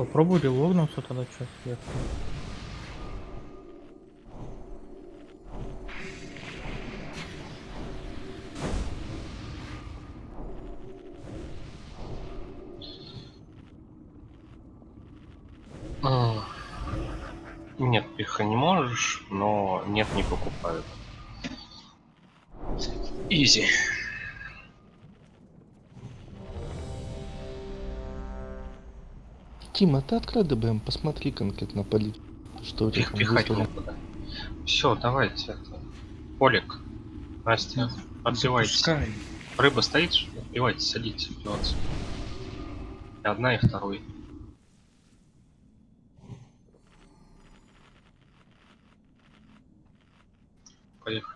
Попробуй релогнуться тогда сейчас. Нет, их не можешь, но нет, не покупают. Изи. Тима, ты открой ДБМ, посмотри конкретно полить, что у тебя Их там пихать выпали. некуда. Все, давайте это. Полик, Настя, отбивайтесь. Запускай. Рыба стоит, что ли? Отбивайтесь, садитесь отбиваться. И одна, и второй. Поехали.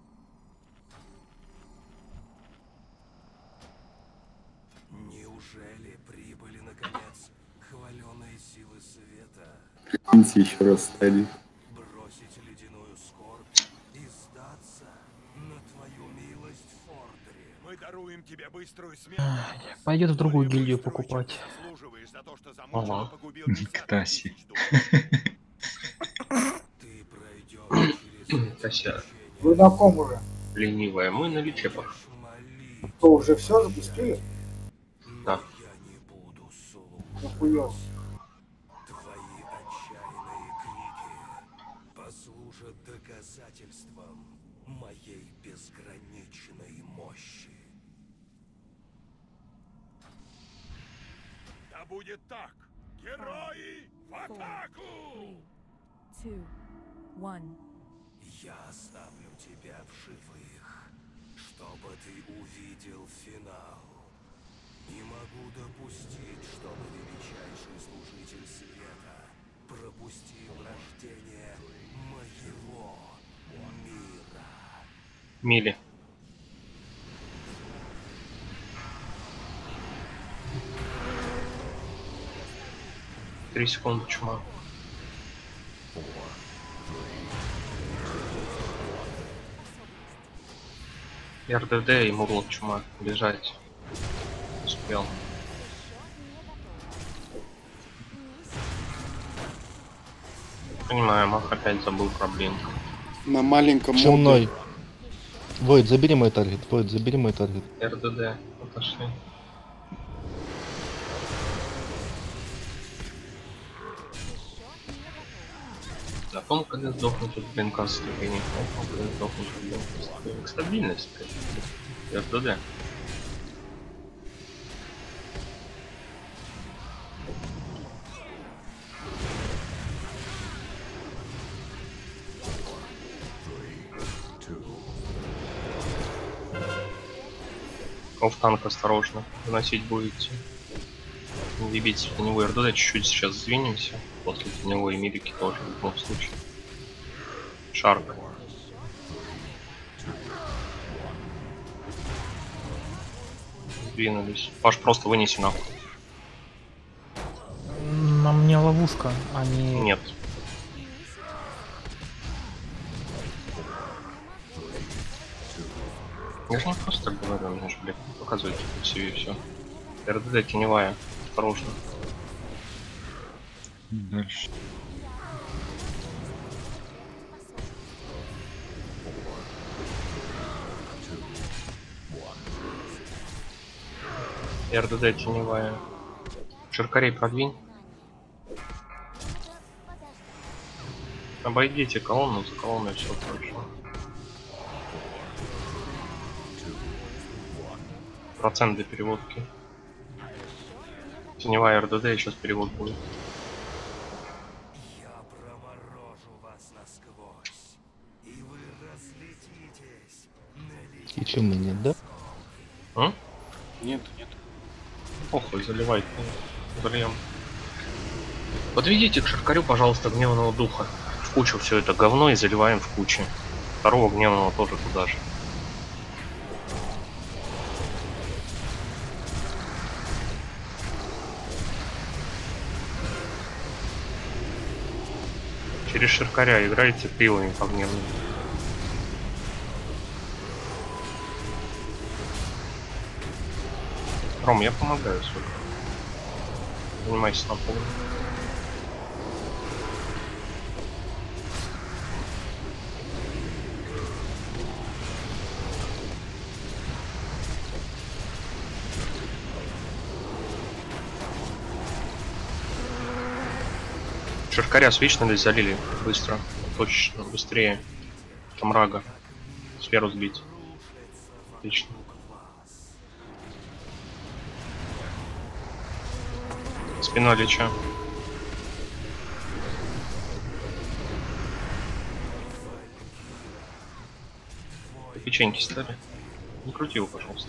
Неужели прибыли наконец хваленые силы света? Прикиньте еще раз стали. Бросить ледяную скорбь и сдаться на твою милость, Фордри. Мы даруем тебе быструю смерть. Пойдет в другую гильдию покупать. Ага. Таси. Ты пройдешь через Тася, Вы на ком уже? ленивая, мы на лечепах. Что, уже все запустили? Да. Я не буду слушать. Нахуёво. Твои отчаянные крики послужат доказательством моей безграничной мощи. Да будет так! Герои в атаку! 2, 1. Я оставлю тебя в живых, чтобы ты увидел финал. Не могу допустить, чтобы величайший служитель света пропустил рождение моего мира. Мили. Три секунды, чума. РДД и Мурлок чума. Бежать. Успел. Понимаю, Мах опять забыл про блинк. На маленьком Чумной. Войд, забери мой таргет. Войд, забери мой таргет. РДД отошли. На том, когда сдохнуть от блинка ступени, на том, когда сдохнуть от блинка ступени. Стабильность, РДД. Офф-танк осторожно. Выносить будете. Не бить теневой РДД, чуть-чуть сейчас сдвинемся. После теневой милики тоже в любом случае. Шарк. Сдвинулись. Паш, просто вынеси нахуй. На мне ловушка, а не... Нет. Я же не просто так говорю, мне же, блядь, показывайте себе и все. РДД теневая. Осторожно. Дальше. РДД теневая. Ширкарей продвинь. Обойдите колонну, за колонной все хорошо. Процент для переводки. Теневая РДД, и сейчас перевод будет. Я проморожу вас насквозь, и вы разлетитесь на И чем мы нет, да? А? Нет, нет. Похуй, заливай. Зальем. Подведите к Шаркарю, пожалуйста, гневного духа. В кучу все это говно и заливаем в кучу. Второго гневного тоже туда же. Через Ширкаря играйте пилами по гневным. Ром, я помогаю, сука. Занимайся на пол. Ширкаря свичнулись, залили. Быстро. Точечно. Быстрее. Там рага. Сферу сбить. Отлично. Спина леча. Печеньки стали. Не крути его, пожалуйста.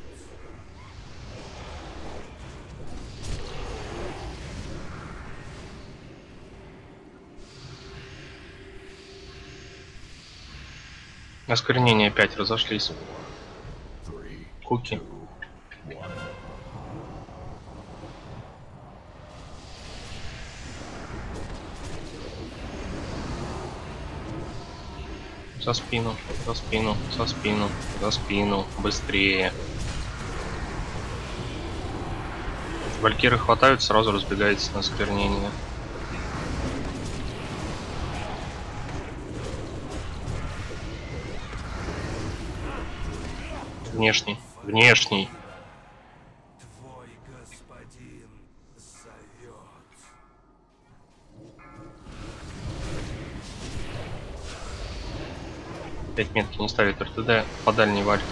Осквернение опять разошлись. Куки. За спину, за спину, за спину, за спину. Быстрее. Валькиры хватают, сразу разбегается на осквернение. Внешний, внешний. Твой господин зовет. Пять метки не ставит РТД по дальней вальке.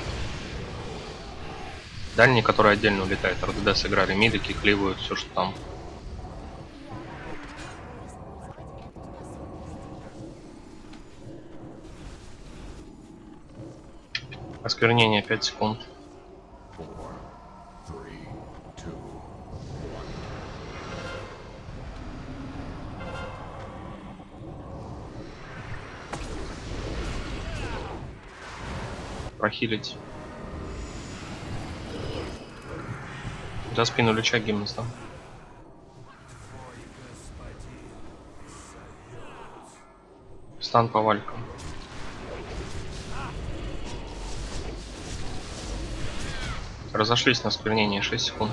Дальний, который отдельно улетает. РТД сыграли мидики, кливают все, что там. Осквернение 5 секунд. Прохилить. За спину леча гимн сдам. Стан по валькам. Разошлись на осквернение 6 секунд.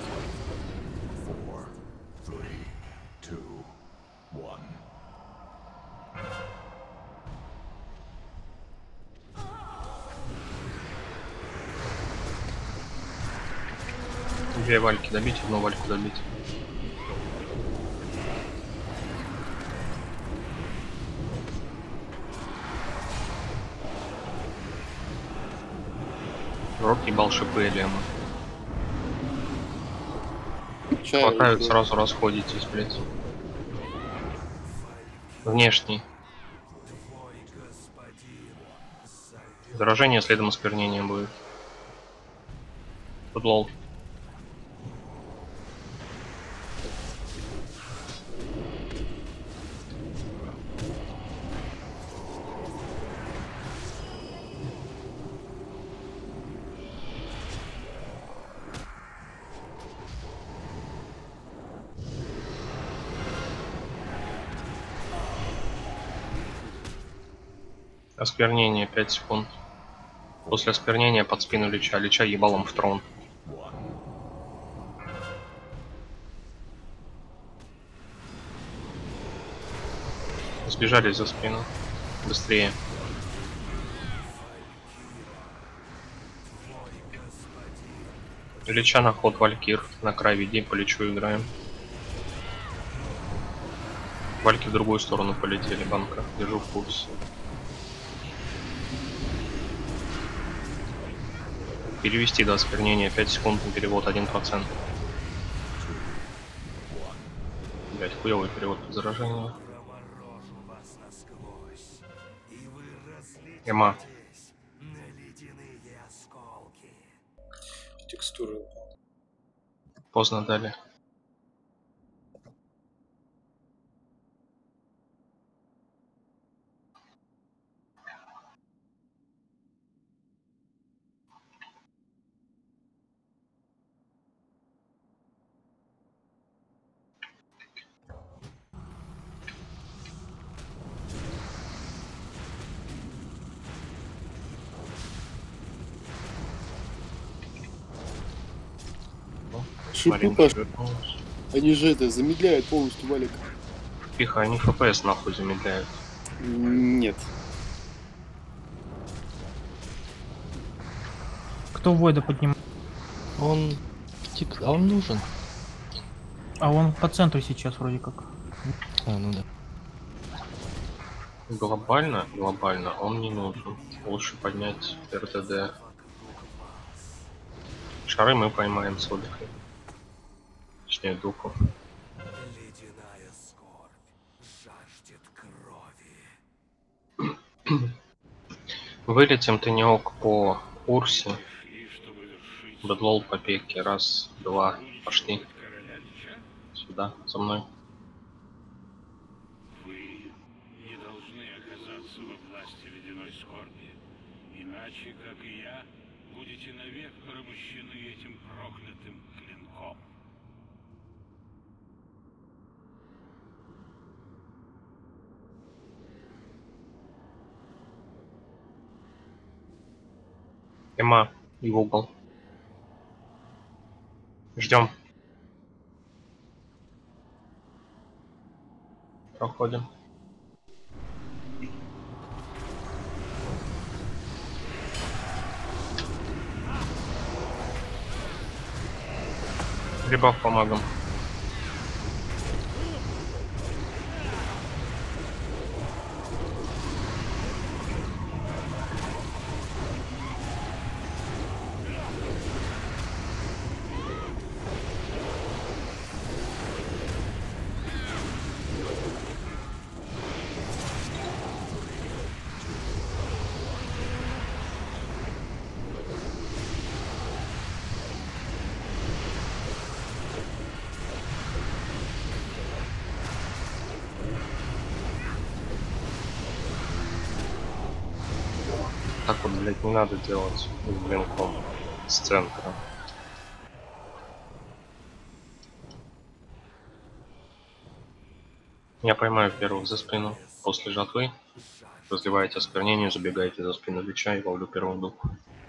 Две вальки добить, одну вальку добить. Рок ебал шипы Элема. Хватают, сразу расходитесь, блять. Внешний. Заражение следом осквернения будет. Футлол. Осквернение 5 секунд. После осквернения под спину леча. Леча ебалом в трон. Сбежали за спину. Быстрее. Леча на ход валькир. На край веди, по лечу играем. Вальки в другую сторону полетели, банка. Держу в курсе. Перевести до осквернения 5 секунд на перевод 1%. Блять, хуёвый перевод по заражению. Эма. Текстуры. Поздно дали. Шипы пошли. Они же это замедляют полностью валик. Тихо, они ФПС нахуй замедляют. Нет. Кто Войда поднимает? Он... А он нужен. А он по центру сейчас вроде как. А, ну да. Глобально он не нужен. Лучше поднять РТД. Шары мы поймаем с Ольгой. Точнее, духов. Ледяная скорбь жаждет крови. Вылетим тенек по Урсе. Бэдлол по пеке. Раз, два. Пошли. Сюда, за мной. Вы не должны оказаться во власти ледяной скорби. Иначе, как и я, будете навек порабощены этим проклятым клинком. Эма и в угол. Ждем. Проходим. Грибов помогам. Так вот, блять, не надо делать с блинком с центра. Я поймаю первых за спину. После жатвы разливаете осквернение, забегаете за спину бича и ловлю первого духа.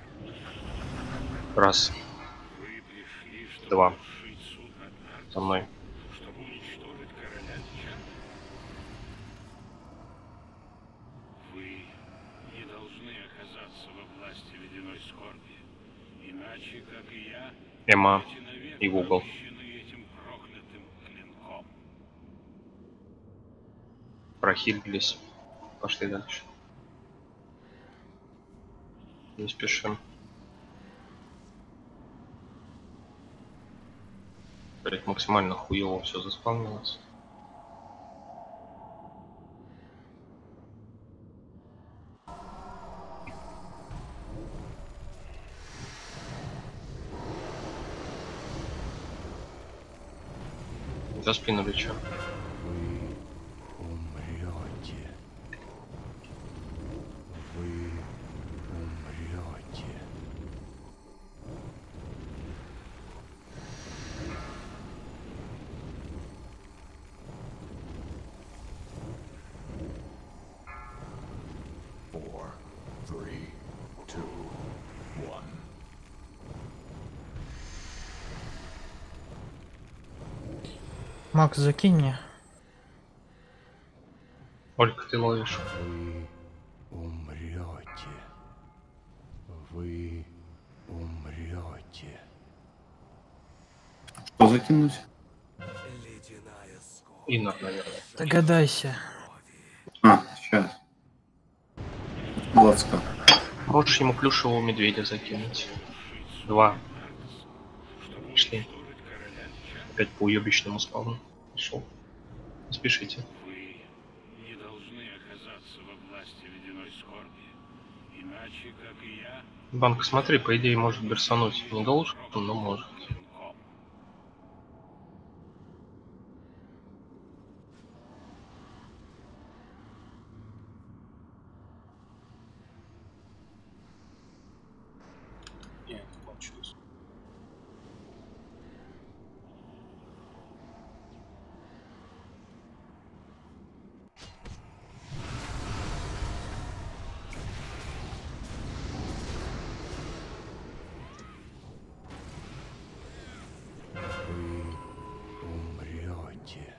Раз. Вы пришли, чтобы Два. вершить суд над нами, За мной. чтобы уничтожить короля Лича. Вы не должны оказаться во власти ледяной скорби. Иначе, как и я, Эма будете навек и в угол. порабощены этим проклятым клинком. Прохилились. Пошли дальше. Не спешим. Блять, максимально хуево все заспавнилось. За спину бича. Умрете. Вы умрете. Макс, закинь мне. Ольга, ты ловишь. Вы умрете. Вы умрете. Что закинуть? Ледяная скорбь. Иннер, наверное. Догадайся. А, сейчас. Лацка. Можешь ему плюшевого медведя закинуть. Два. Пошли. Опять по уебищному спавну. Пошел. Не спешите. Вы не должны оказаться во власти ледяной скорби. Иначе, как и я, Банк, смотри, по идее может берсануть. Не должен, но может. клинком. Нет, кончилось. Вы умрете.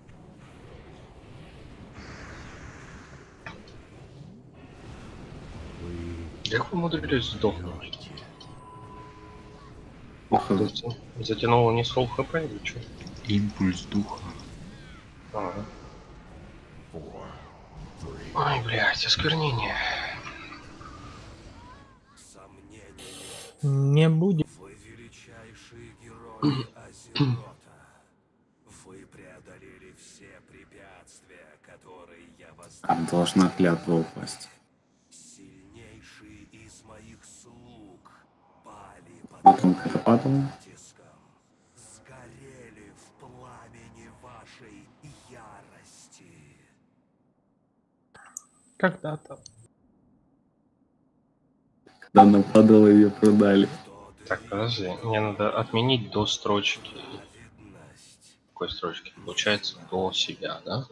Вы Как вы умудрились сдохнуть? умрете. Плохо. Затянуло не с фулл хп или что? Импульс духа. Ага. Ой, блядь, осквернение. Не будет. Вы величайшие герои Азерота. Вы преодолели все препятствия, которые я Там должна клятва упасть. Сильнейшие из моих слуг пали под Потом потом. натиском, сгорели в пламени вашей ярости. Когда-то. Когда она падала, ее продали. Так, подожди, мне надо отменить до строчки. Праведность. Какой строчки? Получается до себя, да?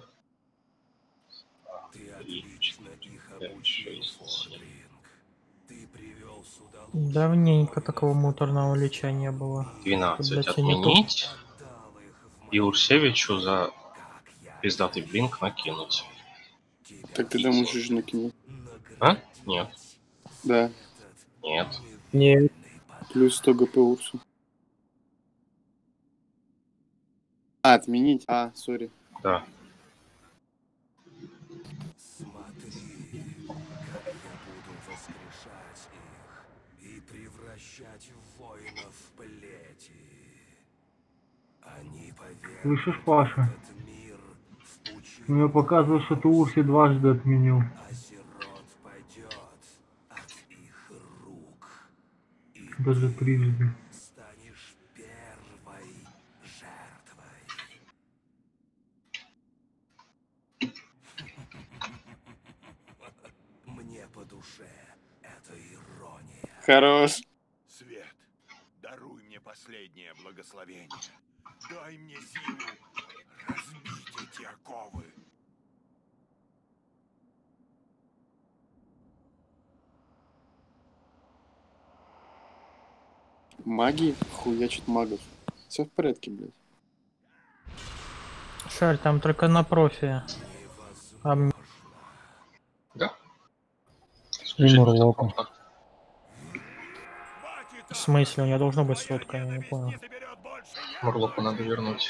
Ты 3, отлично 4, их 5, обучил, 6, 7. Фордринг. Ты привел сюда Давненько такого муторного леча не было. 12 Блядь, я не то. отменить. отдал их в И Урсевичу за как я пиздатый блинк накинуть. Так ты там уже накинул. А? Нет. Да. Нет. Нет. Плюс 100 ГП Урсу. А, отменить. А, сори. Да. Смотри, как я буду воскрешать их и превращать воинов в плети. Они поверят Слышишь, Паша? этот мир в пучину, Мне показывает, что ты Урси дважды отменил. Азерот пойдет от их рук. И Даже трижды. станешь первой жертвой. Мне по душе эта ирония. Хорош. Свет, даруй мне последнее благословение. Дай мне силу разбить эти оковы. Маги хуячат магов. Все в порядке, блядь. Шарь, там только на профи. Да. И Мурлоку. В смысле, у меня должно быть сотка, я не понял. Мурлоку надо вернуть.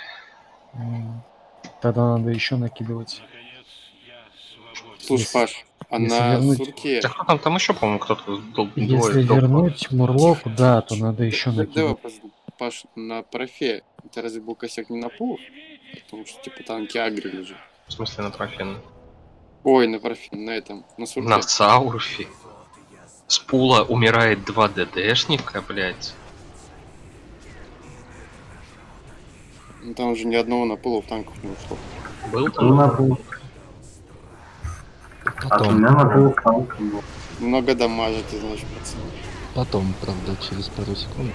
Тогда надо еще накидывать. Наконец, я свободен. Слушай, Паш, а если на вернуть- сурке... Да кто там еще, по-моему, кто-то Если вернуть Мурлоку, да, то надо еще Давай, накидывать. Паш, на профе это разве был косяк не на пул? Потому что типа танки агрили же. В смысле на профин? Ой, на профе, на этом, на сурке. На Саурфе. С пула умирает 2 ДДшника, блядь. Ну, там уже ни одного на пулов танков не ушло. Был там? Потом, Много дамажите, значит, пацаны. потом, правда, через пару секунд.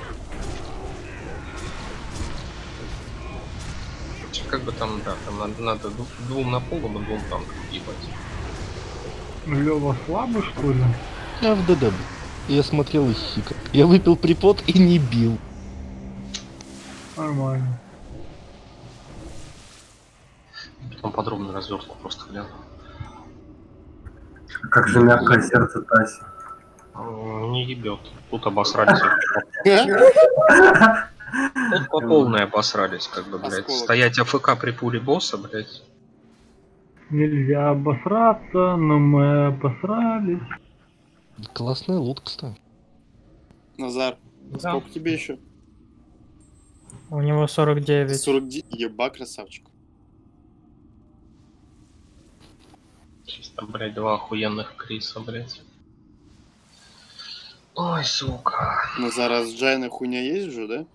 Как бы там, да, там надо двум на полу и двум танкам ебать. Лёва слабый, что ли? Я в ДД был. Я смотрел и хикал. Я выпил припот и не бил. Нормально. Потом подробную развертку просто гляну. Как же мягкое сердце Таси. Не ебет. Тут обосрались. Тут по полной обосрались, как бы, блядь. Осколок. Стоять АФК при пуле босса, блядь. Нельзя обосраться, но мы обосрались. Классный лут, кстати. Назар, Да. сколько тебе еще? У него 49. 49. Еба, красавчик. Чисто, блядь, 2 охуенных Криса, блядь. Ой, сука. Назар, а с Джайна хуйня есть уже, да?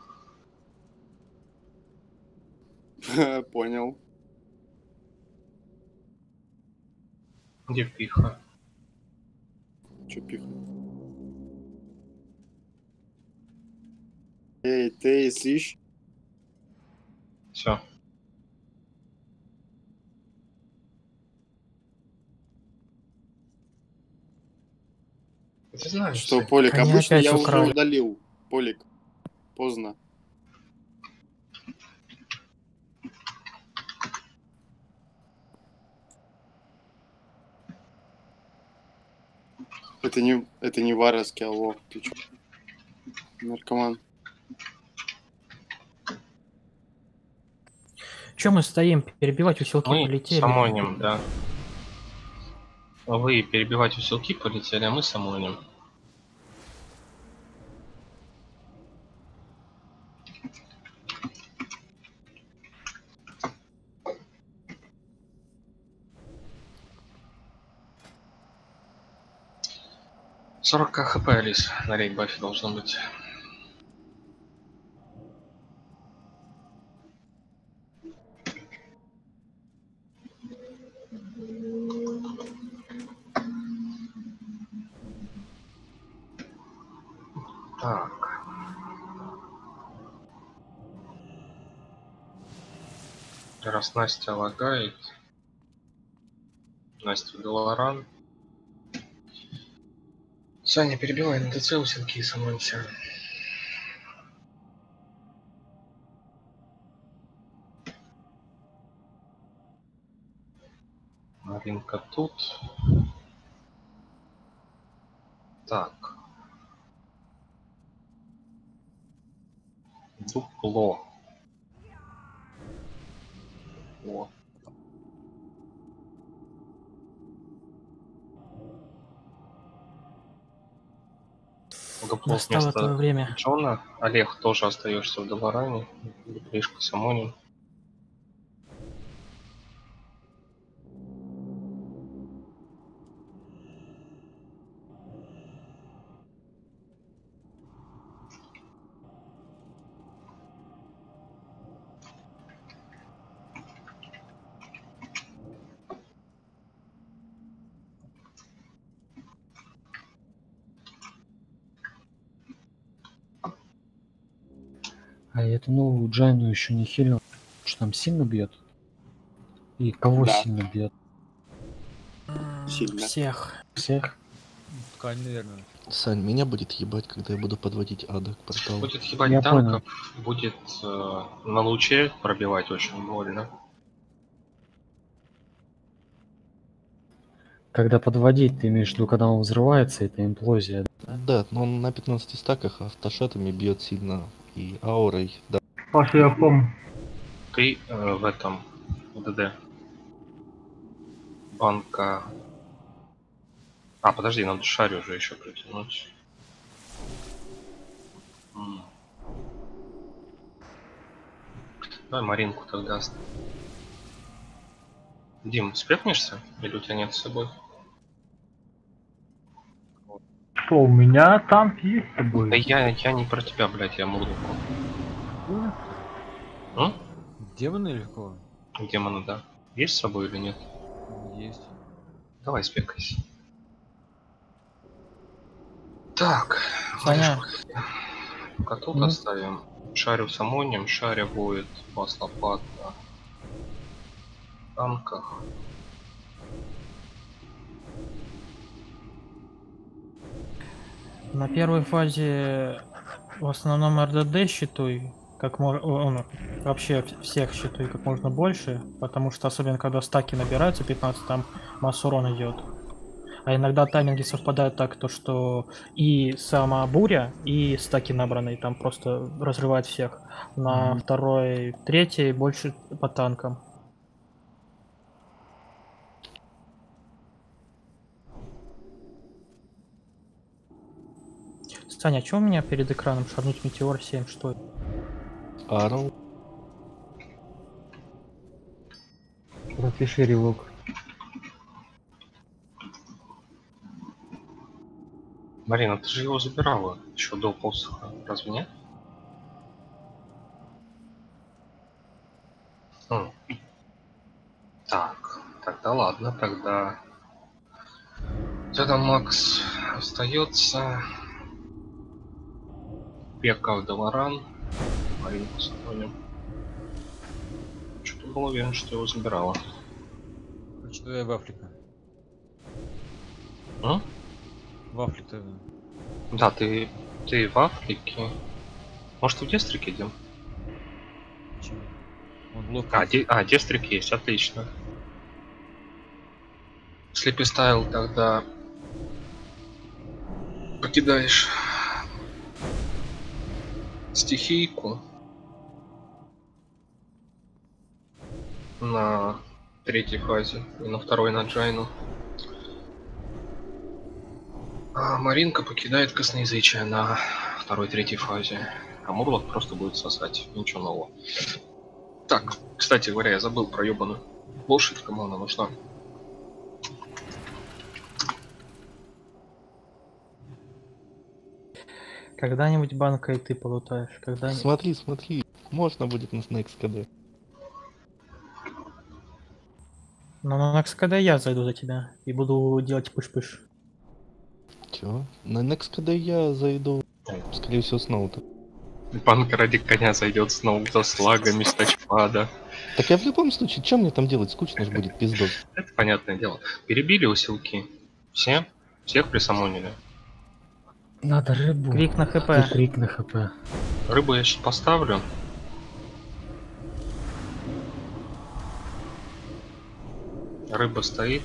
Понял. Где пиха? Чё пиха? Эй, ты слышишь? Все. Ты знаешь, Что, Полик, Коня обычно опять я украли. уже удалил. Полик, поздно. Это не варварский, алло, ты чё? Наркоман. Че мы стоим? Перебивать усилки Мы полетели. самоним, да. Вы перебивать усилки полетели, а мы самоним. «40 хп, Алис, на рейд-бафе должно быть». Так. Раз Настя лагает. Настя Долоран. Саня, перебивай на ДЦ усилки и самонься. Маринка тут. Так. Дупло. О. Дупло Настало твое вместо время. Джона. Олег, тоже остаешься в Долоране. Дуплишка самоним. А я эту новую Джайну еще не хилил. Что там сильно бьет? И кого Да. сильно бьет? Сильно. Всех. Всех? Ткань, наверное. Сань, меня будет ебать, когда я буду подводить ада к порталу. Будет ебать Я танков, будет на луче пробивать очень больно. Когда подводить, ты имеешь в виду, когда он взрывается, это имплозия. Да, но он на 15 стаках автошатами бьет сильно и аурой. Да. Паша, я в ком? Ты в этом в ДД. Банка. А, подожди, надо шарю уже еще притянуть. Давай Маринку тогда. Дим, спрятнешься? Или у тебя нет с собой? Что, у меня танк есть с собой? Да я не про тебя, блядь, я мурлуку. Демоны или кого? Демона, да. Есть с собой или нет? Есть. Давай спекайся. Так. Саня. Пока тут оставим. Шарю самоним, шаря будет бас лопат на танках. На первой фазе в основном РДД считуй, как можно, вообще всех считуй как можно больше, потому что особенно когда стаки набираются 15, там масса урона идет. А иногда тайминги совпадают так, то что и сама буря, и стаки набранные там просто разрывают всех. На второй, третьей больше по танкам. Саня, а что у меня перед экраном шарнуть метеор 7, что это? Арл. Пропиши релок. Марина, ты же его забирала еще до посоха, разве нет? Так, тогда ладно, тогда Макс остается. Пека в Долоран. Маринку сохраним. Что-то был уверен, что его забирала. Что я в Африке? В Африке. Да, ты в Африке. Может, в Дестрике идем? Почему? Он блок. Дестрик есть, отлично. Слепи стайл тогда покидаешь стихийку. на третьей фазе и на второй на Джайну. А Маринка покидает косноязычие на второй-третьей фазе. А Мурлок просто будет сосать. Ничего нового. Так, кстати говоря, я забыл про ебаную лошадь, кому она нужна. Когда-нибудь банка и ты полутаешь. Когда-нибудь. Смотри, смотри, можно будет на Snakes КД. Но на Next, когда я зайду за тебя и буду делать пыш-пыш. Чё? На Next КД я зайду, скорее всего, снова-то. Банка ради коня зайдет снова за слагами с тачпада. Так я в любом случае, чем мне там делать? Скучно же будет, пиздос. Это понятное дело. Перебили усилки. Все? Всех присамонили. Надо рыбу. Крик на хп. Ты крик на хп. Рыбу я сейчас поставлю. Рыба стоит.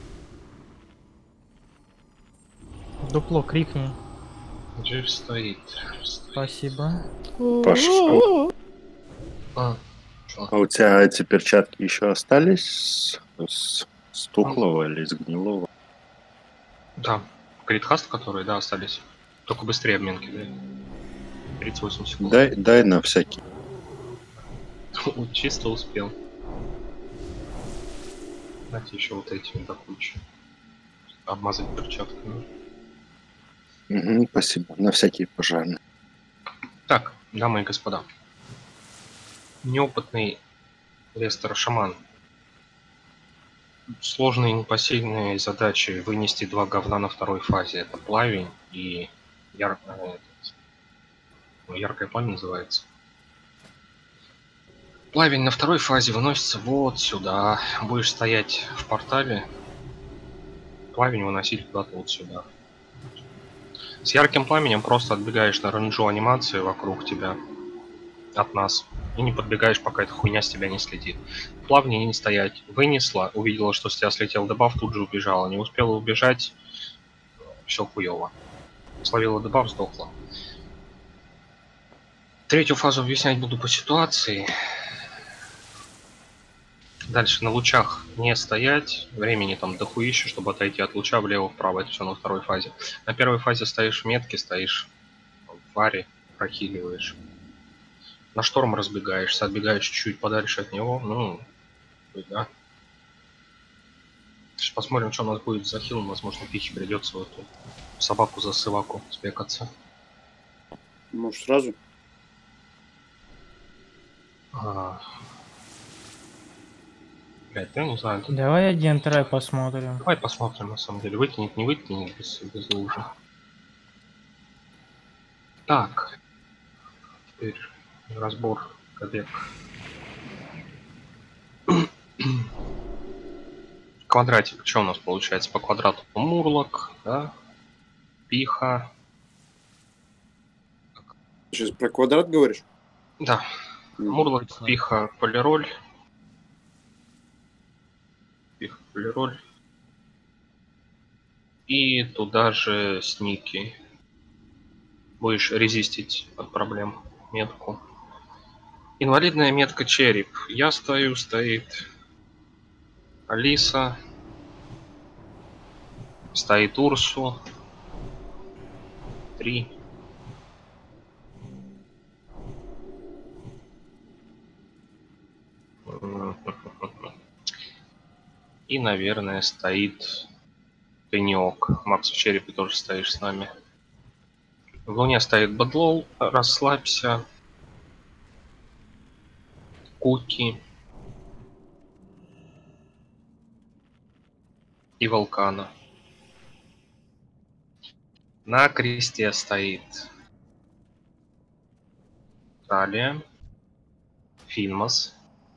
Дупло крикни. Джив стоит. Спасибо. Пошел. А, что? А у тебя эти перчатки еще остались с тухлого или с гнилого? Да. Критхаст, которые, да, остались. Только быстрее обменки, да. 38 секунд. Дай на всякий. Чисто успел. Давайте еще вот этими до кучи. Обмазать перчатками. Угу, спасибо. На всякий пожарный. Так, дамы и господа. Неопытный Лестер-шаман. Сложные непосильные задачи вынести два говна на второй фазе. Это плавень и яркое пламя называется. Плавень на второй фазе выносится вот сюда. Будешь стоять в портале. Плавень выносить куда-то вот сюда. С ярким пламенем просто отбегаешь на рейнджу анимации вокруг тебя. От нас. И не подбегаешь, пока эта хуйня с тебя не слетит. Плавнее не стоять. Вынесла, увидела, что с тебя слетел дебаф, тут же убежала. Не успела убежать. Все хуево. Словила дебаф, сдохла. Третью фазу объяснять буду по ситуации. Дальше на лучах не стоять. Времени там дохуище, чтобы отойти от луча влево-вправо. Это все на второй фазе. На первой фазе стоишь в метке, стоишь в варе, прохиливаешь. На шторм разбегаешься, отбегаешь чуть-чуть подальше от него. Ну, да. Сейчас посмотрим, что у нас будет за хилом. Возможно, пихе придется в эту собаку за сываку спекаться. Может, сразу? Блять, я не знаю. Давай один трай посмотрим. Давай посмотрим, на самом деле. Вытянет, не вытянет без лужи. Так. Теперь разбор кадек. Квадратик. Что у нас получается по квадрату? Мурлок, да? Пиха. Сейчас про квадрат говоришь? Да. Мурлок, пиха, полироль. Пиха, полироль. И туда же сники. Будешь резистить от проблем метку. Инвалидная метка череп. Я стою, стоит Алиса. Стоит Урсу. 3. И, наверное, стоит Пенек. Макс, в черепе тоже стоишь с нами. В луне стоит Бэдлоу. Расслабься. Куки. И Вулкана. На кресте стоит Талия. Фильмас.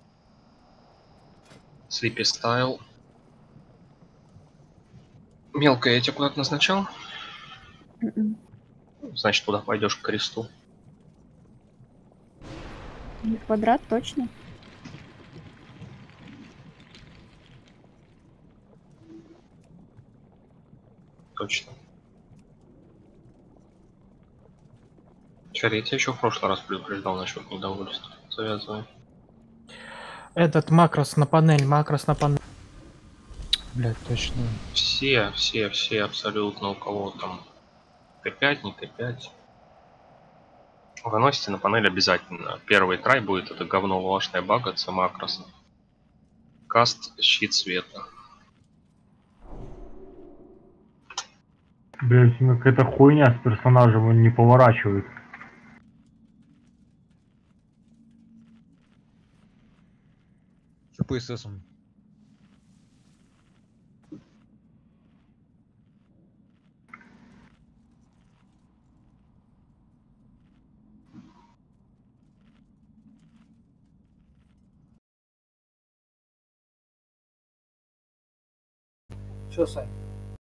Слипи Стайл. Мелкая, я тебя куда-то назначал? Значит, туда пойдешь к кресту. Квадрат точно? Точно. Чарри, я тебя еще в прошлый раз предупреждал насчет недовольства. Завязывай. Этот макрос на панель, макрос на панель. Блять, точно. Все абсолютно, у кого там Т5, не Т5. Выносите на панель обязательно. Первый трай будет это говно волшебная багаться макрос. Каст щит света. Блять, какая-то хуйня с персонажем, он не поворачивает. Что по ССам? Что, Сань?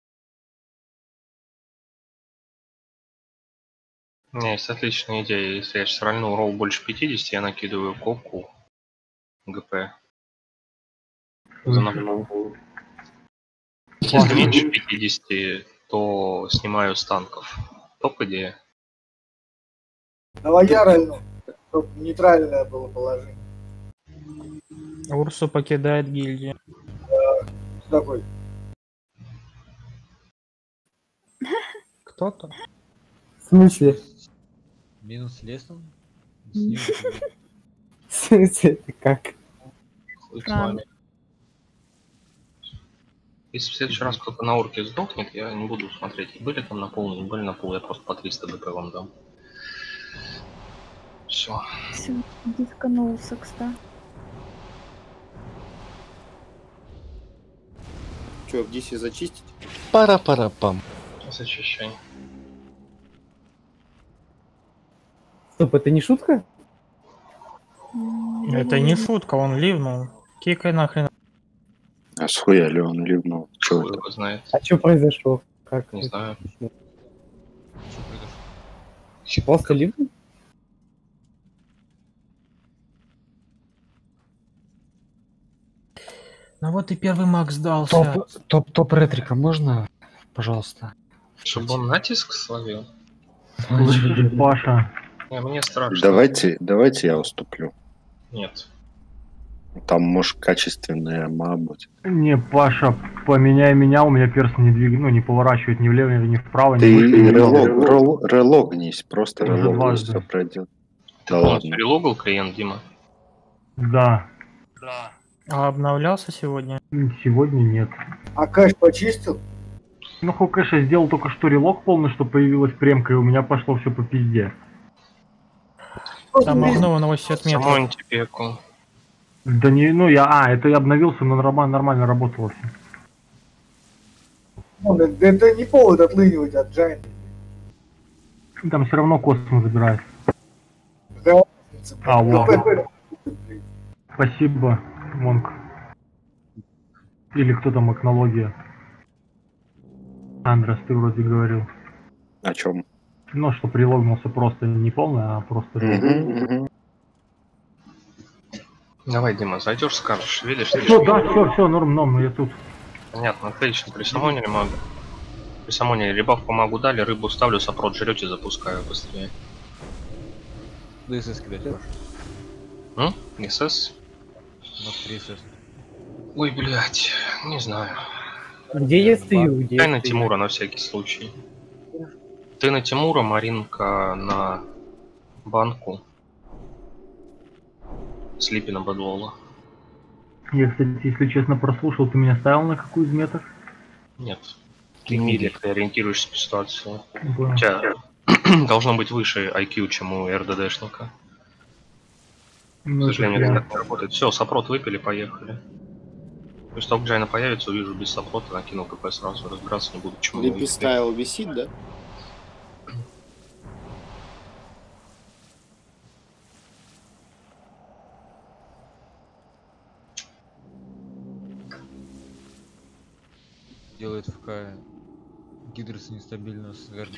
У меня есть отличная идея. Если я сейчас рольну ролл больше 50, я накидываю копку ГП. Если меньше 50, то снимаю с танков. Топ идея. Давай я рольну, чтобы нейтральное было положение. Урсу покидает гильдию. С тобой. Кто-то? В смысле? Минус лесом? В смысле, это как? Хуй с вами. Если в следующий раз кто-то на орке сдохнет, я не буду смотреть, были там на пол, не были на пол, я просто по 300 ДП вам дам. Все. Все, дисканулся, кстати. Че, в DC зачистить? Пара-пара-пам. Зачищай. Стоп, это не шутка? Это не шутка, он ливнул. Кикай нахрен. А схуяли он ливнул? Чё Кто это? его знает? А что произошло? Как? Не знаю. Просто ливнул? Ну вот и первый маг сдался. Топ ретрика можно, пожалуйста? Чтобы он натиск словил? Слушай, Паша. Не, мне страшно. Давайте я уступлю. Нет. Там может качественная ма быть. Не, Паша, поменяй меня, у меня перс не двигает, ну не поворачивает ни влево, ни вправо, ни Ты выше, ни вниз. релогнись, просто Уже релогнись, дважды. все пройдет. Ты Да полностью ладно. релогал клиент, Дима? Да. А обновлялся сегодня? Сегодня нет. А кэш почистил? Ну, Хокэш, я сделал только что релог полный, что появилась премка, и у меня пошло все по пизде. Там огнуло на 80 метров. Саму антипеку. Да не, ну это я обновился, но нормально работало все. Это не повод отлынивать от Giant. Там все равно космос забирает. Да, А, вот. КП. Спасибо, Монк. Или кто там, экнология. Андрес, ты вроде говорил. О чем? Ну, что прилогнулся просто не полный, а просто... Давай, Дима, зайдешь, скажешь, видишь? Все, да, все, норм, я тут. Понятно, отлично. Присамонили мага. Присамонили, ребавку магу дали, рыбу ставлю, сопрот жрете, запускаю быстрее. ДСС кидать, Паш. СС? Вот 3 СС. Ой, блядь, не знаю. Где я стою? Где Дай я на стою? Тимура на всякий случай. Ты на Тимура, Маринка на банку. Слипи на Бэдлола. Я, кстати, если честно, прослушал, ты меня ставил на какую из меток? Нет. Ты милик, ты ориентируешься по ситуации. Понял. У тебя должно быть выше IQ, чем у РДДшника. Ну, К сожалению, это это так не работает. Все, сопрот выпили, поехали. После того, как Джайна появится, увижу без сопрота, накину КП сразу, разбираться не буду, почему Липи стайл висит, да? Делает ФК Гидрос нестабильно с Верд.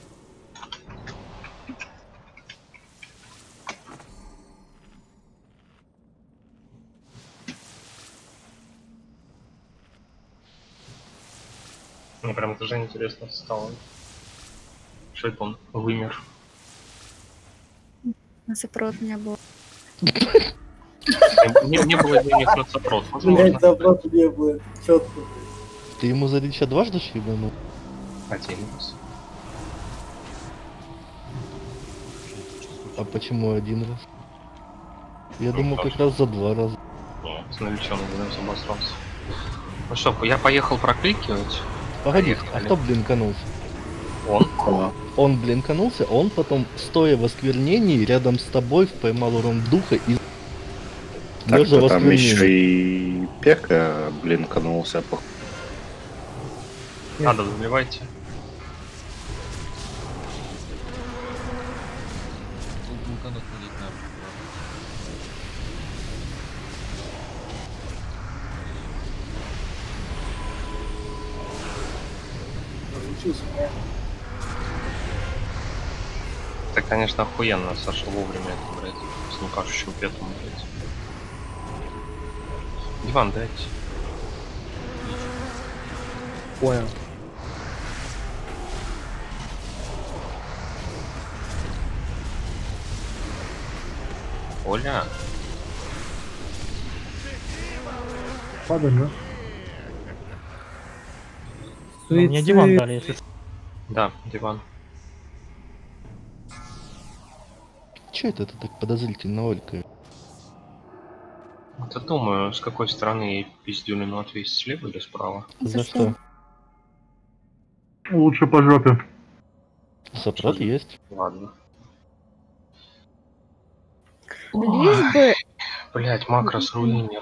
Мне прям даже интересно стало. Что это он вымер? На сопрот у меня был. Не было денег на сопрот. Блять, Возможно, запрос не было. Четко. Ты ему за лича дважды шибанул? один раз. А почему один раз? Я думал, как раз за 2 раза. Нет, с новичком обосрался. Ну что, я поехал прокликивать. Погоди, а Поехали. кто блинканулся? Он. Он блинканулся, он потом, стоя в осквернении, рядом с тобой поймал урон духа и... Так, лежа в там еще осквернении. и Пека блинканулся. Надо, заливайте. Вулканов ходить надо. Разучился, да? Это, конечно, охуенно, Саша, вовремя это брать. С некашущим петом, блядь. Диван дайте. Понял. Оля. Падаешь, да? Ну, мне диван дали, если что. Да, диван. Че это ты так подозрительно, Олька? Вот я думаю, с какой стороны ей пиздюлину отвесить, слева или справа? За что? Лучше по жопе. Сопрот есть. Ладно. Лишь бы... Блять, макрос руинер.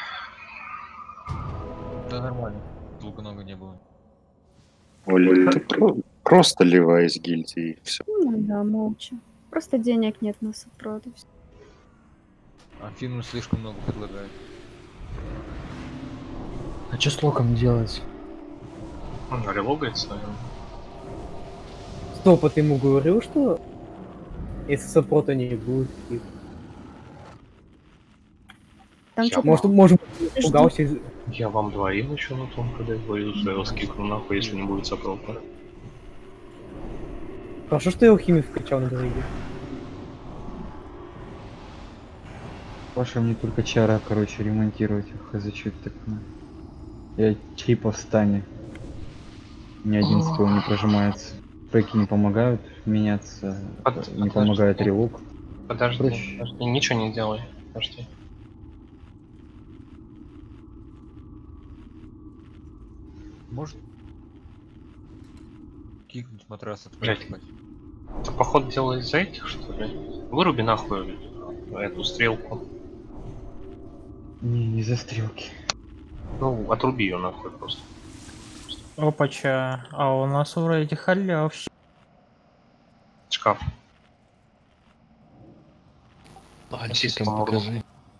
Да нормально. Долго много не было. Оля, ты просто ливай из гильдии. Все. Ну да, молча. Просто денег нет на сопроту. А фильм слишком много предлагает. А что с локом делать? Он релогается, наверное. Стоп, а ты ему говорил, что если сопрота не будет? Там что-то... Может, испугался из... Я вам говорил еще на том, когда я говорил, что я вас кикну нахуй, если не будет сопрота. Хорошо, что я алхимию вкачал на дороге. Паша мне только чара, короче, ремонтировать. Хз, что это такое? Я чипа в стане. Ни один скилл не прожимается. Треки не помогают меняться, не помогает релук. Подожди, ничего не делай. Подожди. Может кикнуть матрас от Блять. Это походу дело из-за этих, что ли? Выруби нахуй эту стрелку. Не из-за стрелки. Ну, отруби ее нахуй просто. Опача, а у нас у этих халявщик. Шкаф. Пальчиком покажи.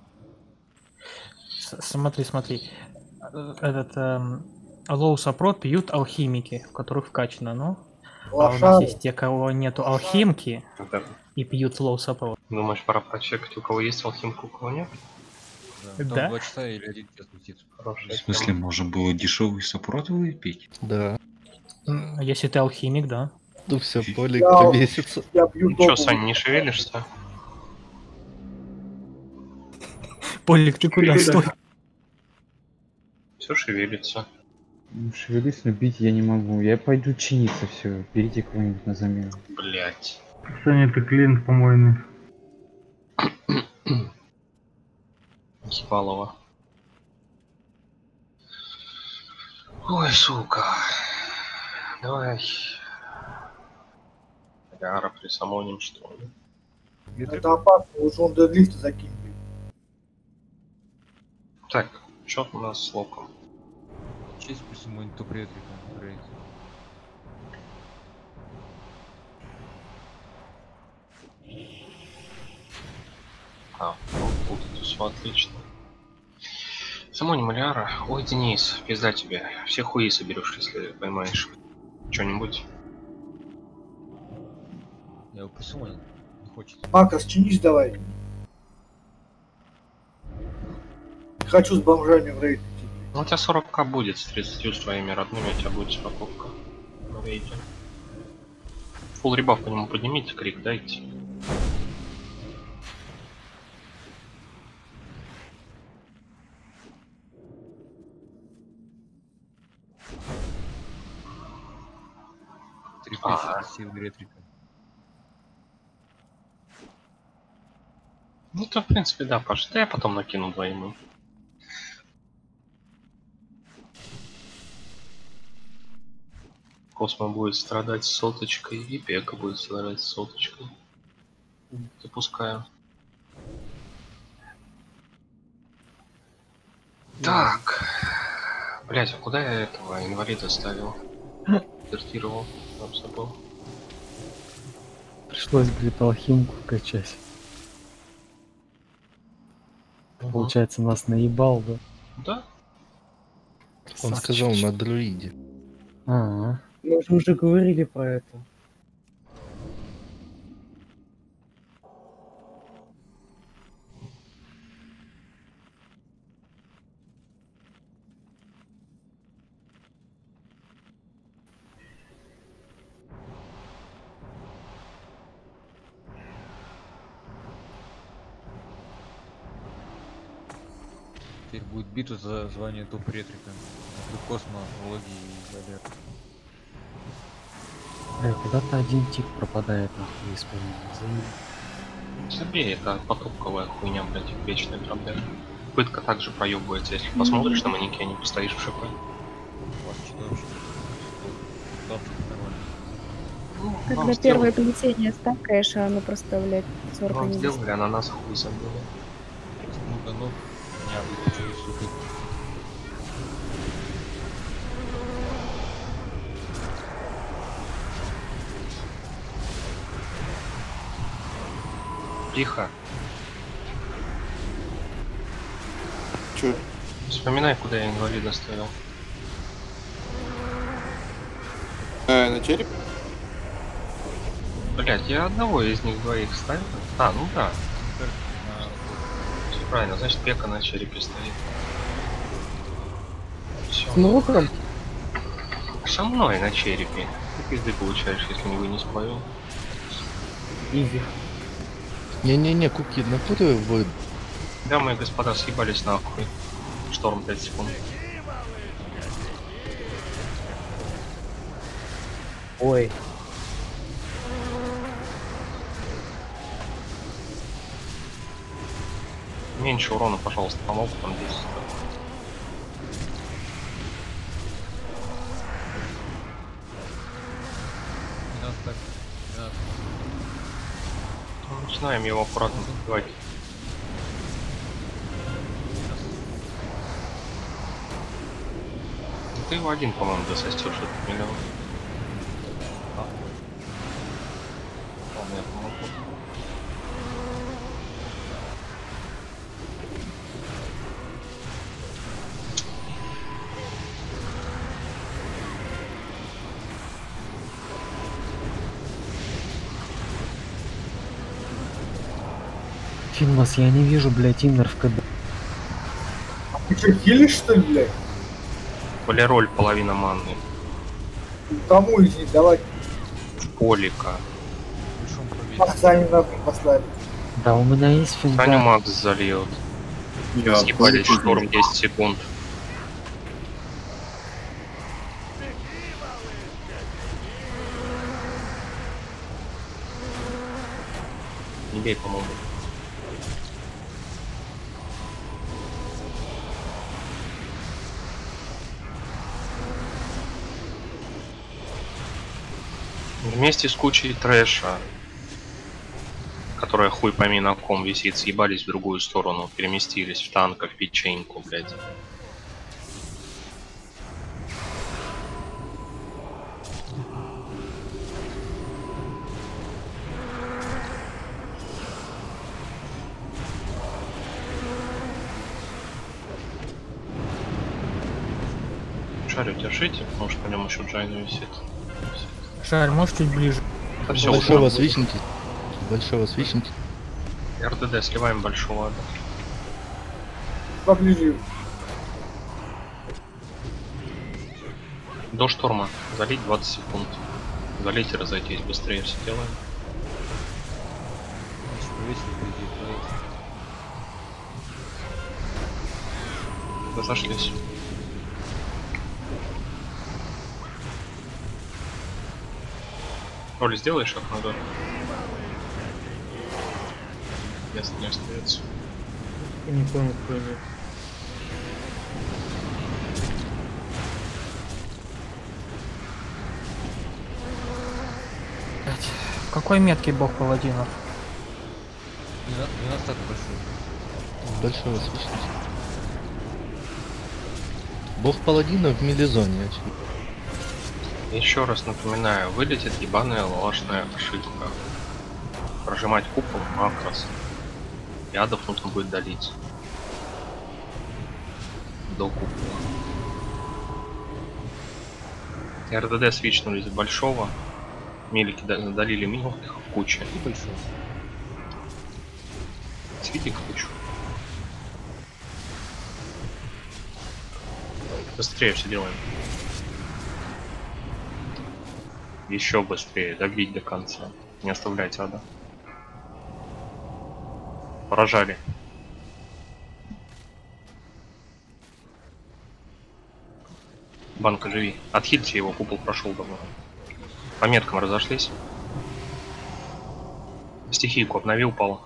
Смотри. Этот лоу сопрот пьют алхимики, у которых вкачано, ну. А у нас Лошары. есть те, кого нету алхимки Да. и пьют лоу сопрот. Думаешь, пора прочекать, у кого есть алхимка, у кого нет? Да. 2 часа или 1 час летит. Хорошая В смысле, тема. можно было дешевый сопротовый пить? Да. Если ты алхимик, да. Ну все, Полик Я- повесится. Я пью Ну чё, топовый. Сань, не шевелишься? Полик, ты куда? Стой. Все шевелится. Ну, шевелюсь, но бить я не могу. Я пойду чиниться, все. Берите кого-нибудь на замену. Блять. Саня, ты клиент помойный. Ебалова. Ой, сука. Давай. Ляра присамоним, что ли? Это опасно, лучше он дедлифта закинет. Так, что у нас с локом? Честь пусть ему то предрика. А, вот это все отлично. Самоним Ляра. Ой, Денис, пизда тебе. Все хуи соберешь, если поймаешь что-нибудь. Я его присумонил. Не хочет. Макас, чинись давай. Хочу с бомжами в рейд идти. Ну, у тебя 40к будет с 30 с твоими родными, у тебя будет 40к. В рейде. Фулл ребаф по нему поднимите, крик дайте. силы ретрика. Ну то в принципе да, Паш, да я потом накину двоим. Космо будет страдать соточкой, и Пека будет страдать соточкой. Запускаю. Так. Блять, а куда я этого инвалида ставил? Дертировал, там забыл. Пришлось, блин, алхимку качать. Получается, нас наебал, да? Да? Он сказал на друиде. А-а. Мы же уже говорили про это. Теперь будет битва за звание топ-ретрика. Между Космо, Логи и Валер. Бля, куда-то один тип пропадает, нахуй, исполнение. Забей, это потоковая хуйня, блять, вечная проблема. Пытка также проебывается, если посмотришь на манекене, постоишь в ШП. У вас что вообще? Когда первое плетение стакаешь, а оно просто, блядь, 40 Вам не сделали, а на нас хуй забили. Ну-ка, ну, меня выключили, сука. Тихо. Чё? Вспоминай, куда я инвалида ставил. На череп? Блять, я одного из них двоих ставил. А, ну да. Все правильно, значит Пека на черепе стоит. Всё. С Нуруком? Со мной на черепе. Ты пизды получаешь, если не вынес плавил. Изи. Не-не-не, куки, напутаю вы. Дамы и господа, съебались нахуй. Шторм 5 секунд. Ой. Меньше урона, пожалуйста, помогу там 10. Начинаем его аккуратно забивать. Ты его один, по-моему, досостёшь этот миллион. Ладно, я помогу. Финмас, я не вижу, блядь, иннер в КД. Ты что, хилишь, что ли, блядь? Полироль половина манны. Кому из них давать? Полика. Саню нахуй послали. Да, у меня есть финта. Саню Макс зальет. Съебались шторм 10 секунд. Не бей, по-моему. Вместе с кучей трэша, которая хуй пойми на ком висит, съебались в другую сторону, переместились в танках, в печеньку, блядь. Шарю держите, потому что на нем еще Джайна висит. Шарь, можешь чуть ближе? Да все, Большого свечники. Большого свечники. РДД сливаем большого. Поближе. До шторма. Залить 20 секунд. Залить и разойтись. Быстрее все делаем. Разошлись. Роли, сделай шаг назад. Место не остается. Я не понял, кто нет. В какой метке бог паладинов? 12 так большой. Большого свечности. Бог паладинов в милизоне, очевидно. Еще раз напоминаю, вылетит ебаная ложная ошибка. Прожимать купол макрос. Ядов нужно будет долить. До купола. РДД свичнулись с большого. Милики долили мелких куча. И большой. Свити кучу. Быстрее все делаем. Еще быстрее, добить до конца. Не оставлять ада. Поражали. Банка, живи. Отхильте его, купол прошел давно. По меткам разошлись. Стихийку обновил, пал.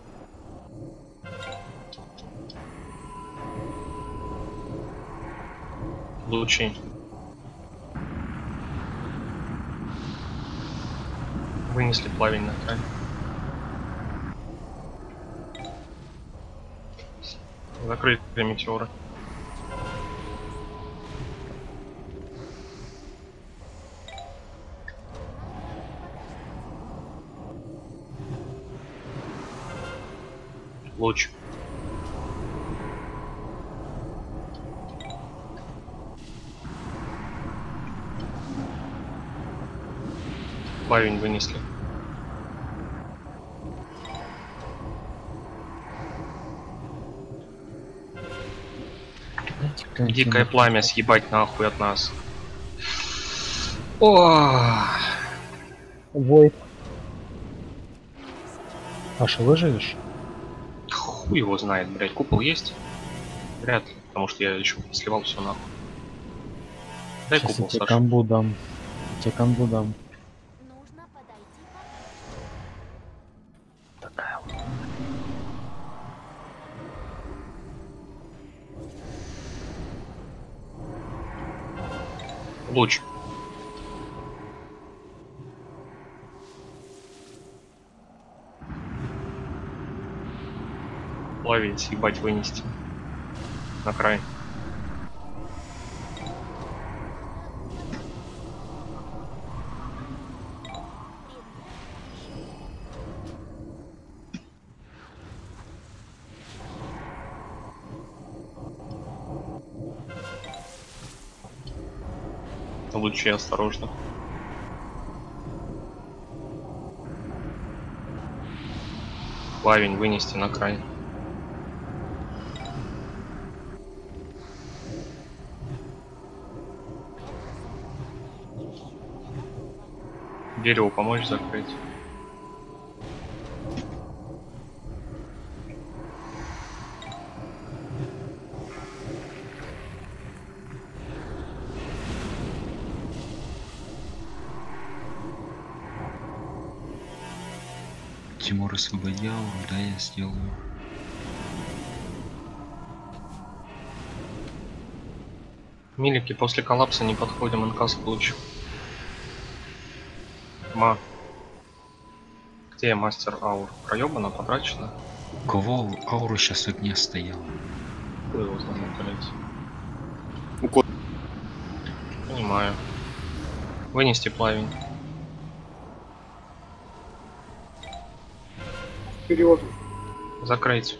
Лучи. Вынесли плавень на край. Закрыли метеоры. Луч. Плавень вынесли. Дикое пламя съебать нахуй от нас. О! Войд. Паша, выживешь? Хуй его знает, блять. Купол есть? Вряд ли, потому что я еще сливал все нахуй. Дай Сейчас купол, я тебе Саша. камбу дам. Тебе камбу дам. Такая вот. Луч. Плавень съебать вынести. На край. Лучи осторожно. Плавень вынести на край. Дерево помочь закрыть. Тимур, освободи ауру, да, я сделаю. Милики, после коллапса не подходим, инкас луч. Где мастер аур? Проебана, потрачена? У кого ауру сейчас огня стояла? Кто его знает, блять? У кого? Понимаю. Вынести плавень. Вперед. Закрыть.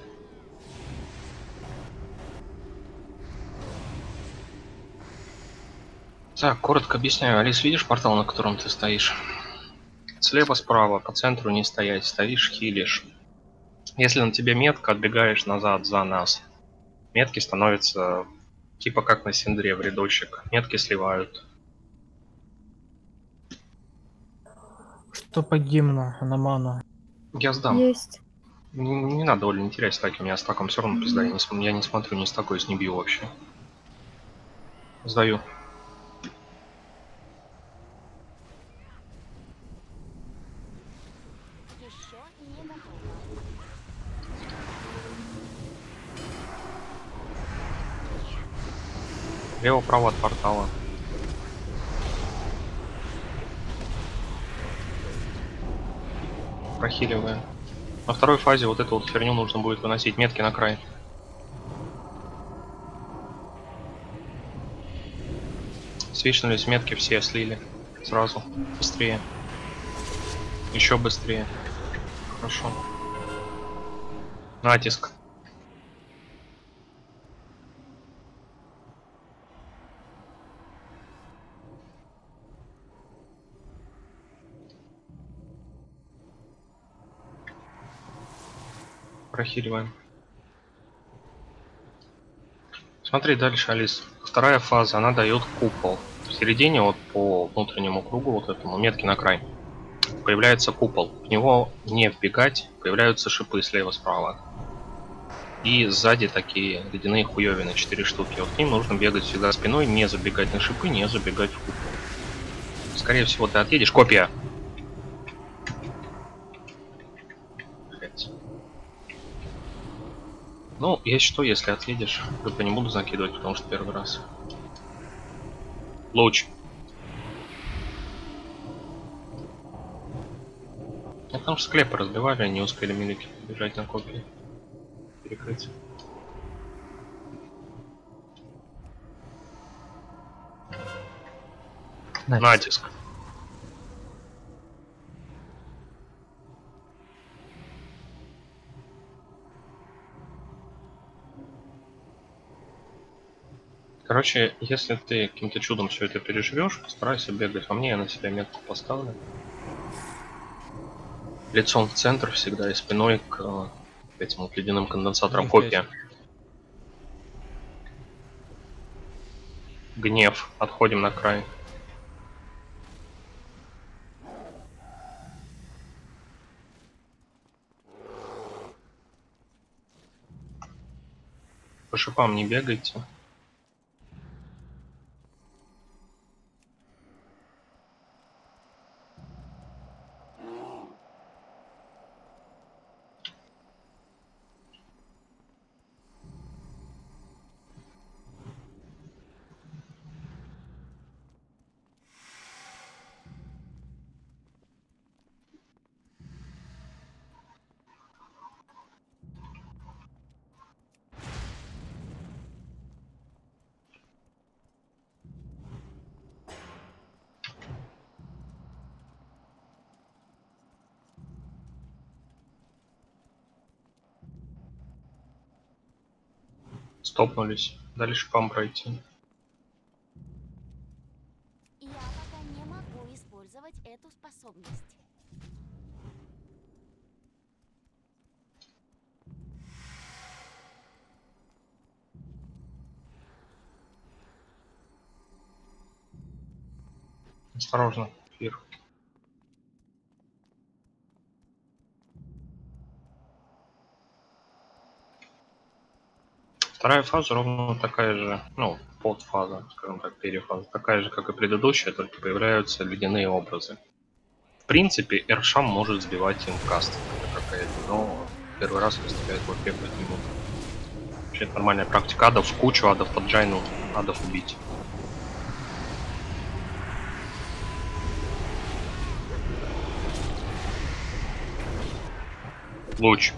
Так, коротко объясняю. Алис, видишь портал, на котором ты стоишь? Слева, справа, по центру не стоять. Стоишь, хилишь. Если на тебе метка, отбегаешь назад за нас. Метки становятся типа как на синдре в рядочек. Метки сливают. Что по гимну на ману? Я сдам. Есть. Не надо, Оля, не теряй стаки. У меня стаком все равно пизда. Я не смотрю, ни стакой не бью вообще. Сдаю. Лево-право от портала. Прохиливаем. На второй фазе вот эту вот херню нужно будет выносить. Метки на край. Свичнулись метки, все слили. Сразу. Быстрее. Еще быстрее. Хорошо. Натиск. Прохиливаем. Смотри дальше, Алис. Вторая фаза, она дает купол. В середине, вот по внутреннему кругу, вот этому, метки на край, появляется купол. В него не вбегать, появляются шипы слева-справа. И сзади такие ледяные хуёвины, 4 штуки. Вот к ним нужно бегать всегда спиной, не забегать на шипы, не забегать в купол. Скорее всего, ты отъедешь. Копия! Ну, есть что, если отъедешь, только не буду закидывать, потому что первый раз. Луч. Потому что склепы разбивали, они не успели милики бежать на копии. Перекрыть. Натиск. Короче, если ты каким-то чудом все это переживешь, старайся бегать во мне, я на себя метку поставлю. Лицом в центр всегда и спиной к этим вот ледяным конденсаторам. Копия. Гнев. Отходим на край. По шипам не бегайте. Стопнулись. Дальше пам пройти. Я пока не могу использовать эту способность. Осторожно, эфир. Вторая фаза ровно такая же, ну, подфаза, скажем так, перефаза, такая же, как и предыдущая, только появляются ледяные образы. В принципе, Эршам может сбивать инкаст какая-то, но первый раз выставляет вот бегать не буду. Вообще это нормальная практика. Адов в кучу, адов под джайну, адов убить. Луч.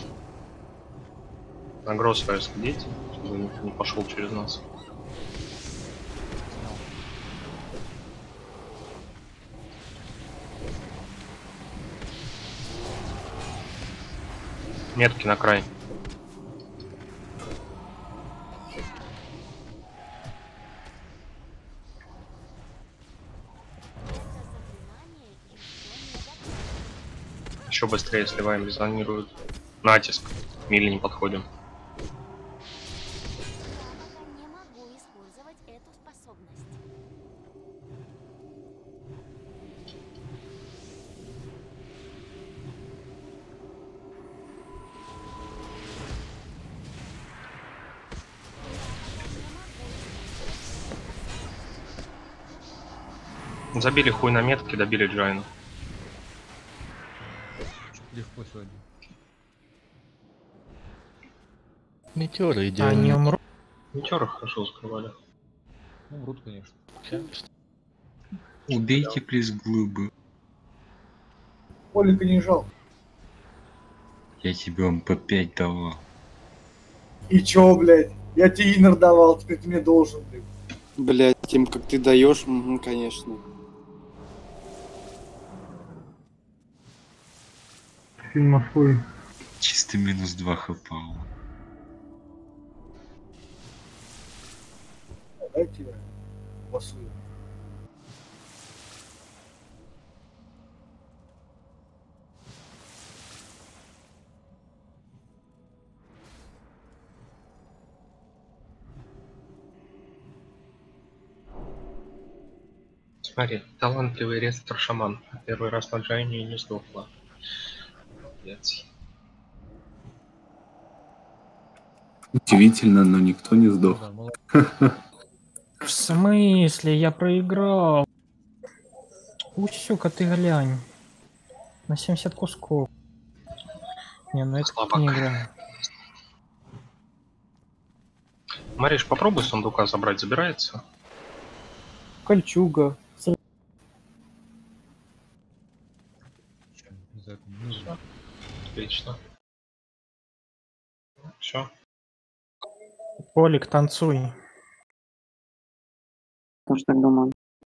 Нагроз расходите, чтобы никто не пошел через нас. Метки на край. Еще быстрее сливаем, резонируют. Натиск. Мили не подходим. Не могу использовать эту способность. Забили хуй на метки, добили Джайну. Легко сегодня. Метеоры Они идеально. умрут. Метеоры хорошо скрывали. Ну, врут, конечно. Убейте, плиз, глыбы. Полика не жалко. Я тебе МП5 давал. И чё, блядь? Я тебе инер давал, теперь ты мне должен, блядь. Блядь, тем, как ты даешь, конечно. Фильм Москвы. Чисто минус 2 хп. Дайте я басую. Смотри, талантливый рестор-шаман. Первый раз на Джайне не сдохла. Молодец. Удивительно, но никто не сдох. В смысле? Я проиграл. Усюка, ты глянь. На 70 кусков. Не, ну это не игра. Мариш, попробуй сундука забрать, забирается? Кольчуга. Отлично. Все. Полик, танцуй. Тоже так думаю.